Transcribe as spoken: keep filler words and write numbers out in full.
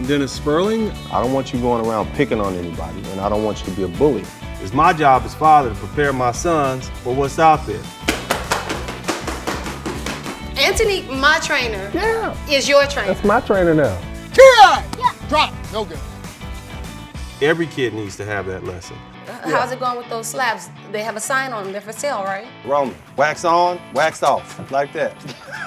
I'm Dennis Spurling. I don't want you going around picking on anybody, and I don't want you to be a bully. It's my job as father to prepare my sons for what's out there. Anthony, my trainer, Yeah. is your trainer. That's my trainer now. Yeah. Drop. No good. Every kid needs to have that lesson. How's it going with those slabs? They have a sign on them. They're for sale, right? Roman, wax on, wax off, like that.